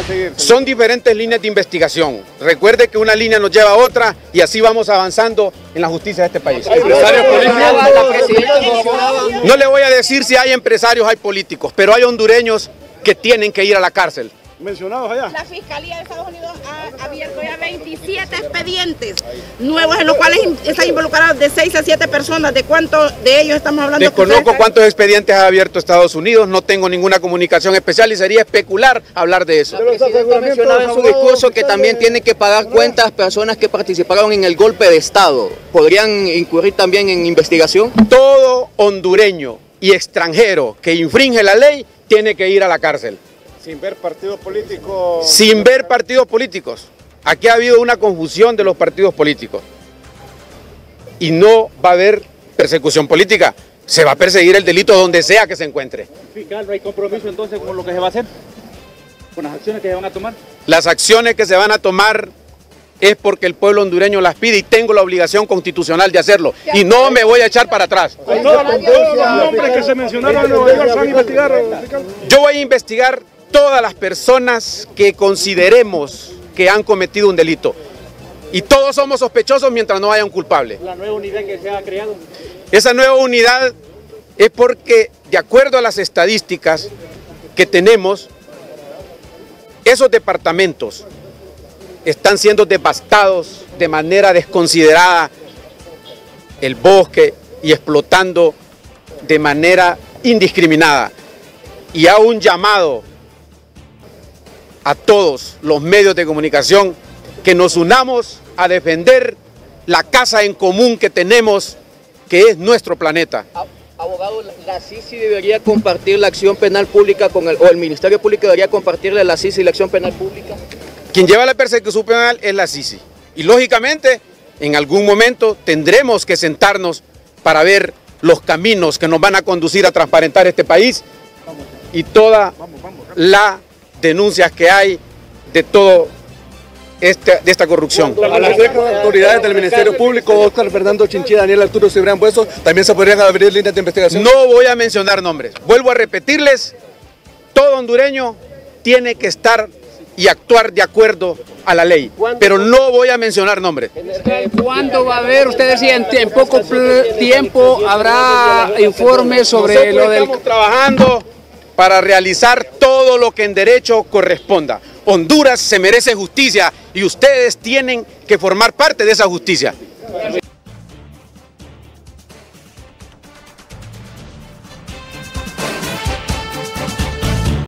seguir? Son diferentes líneas de investigación. Recuerde que una línea nos lleva a otra y así vamos avanzando en la justicia de este país. No le voy a decir si hay empresarios, hay políticos, pero hay hondureños que tienen que ir a la cárcel. Mencionados allá. La Fiscalía de Estados Unidos ha abierto ya 27 expedientes nuevos en los cuales están involucrados de 6 a 7 personas. ¿De cuántos de ellos estamos hablando? Desconozco cuántos expedientes ha abierto Estados Unidos, no tengo ninguna comunicación especial y sería especular hablar de eso. El presidente mencionaba en su discurso que también tienen que pagar cuentas personas que participaron en el golpe de Estado. ¿Podrían incurrir también en investigación? Todo hondureño y extranjero que infringe la ley tiene que ir a la cárcel. Sin ver partidos políticos. Sin ver partidos políticos. Aquí ha habido una confusión de los partidos políticos. Y no va a haber persecución política. Se va a perseguir el delito donde sea que se encuentre. Fiscal, ¿no hay compromiso entonces con lo que se va a hacer? ¿Con las acciones que se van a tomar? Las acciones que se van a tomar es porque el pueblo hondureño las pide y tengo la obligación constitucional de hacerlo. Y no me voy a echar para atrás. Todos los nombres que se mencionaron en Nueva York se van a investigar, fiscal. Yo voy a investigar todas las personas que consideremos que han cometido un delito. Y todos somos sospechosos mientras no haya un culpable. ¿La nueva unidad que se ha creado? Esa nueva unidad es porque, de acuerdo a las estadísticas que tenemos, esos departamentos están siendo devastados de manera desconsiderada, el bosque, y explotando de manera indiscriminada. Y hago un llamado a todos los medios de comunicación que nos unamos a defender la casa en común que tenemos, que es nuestro planeta. Abogado, la CICI debería compartir la acción penal pública con o el Ministerio Público debería compartirle la CICI la acción penal pública. Quien lleva la persecución penal es la CICI. Y lógicamente, en algún momento tendremos que sentarnos para ver los caminos que nos van a conducir a transparentar este país y toda la denuncias que hay de todo de esta corrupción. A las autoridades del Ministerio Público, Óscar Fernando Chinchilla, Daniel Arturo Cibrián Bueso, también se podrían abrir líneas de investigación. No voy a mencionar nombres. Vuelvo a repetirles, todo hondureño tiene que estar y actuar de acuerdo a la ley, pero no voy a mencionar nombres. ¿Cuándo va a haber, usted decía, en poco tiempo habrá informes sobre lo del... Estamos trabajando para realizar todo lo que en derecho corresponda. Honduras se merece justicia y ustedes tienen que formar parte de esa justicia.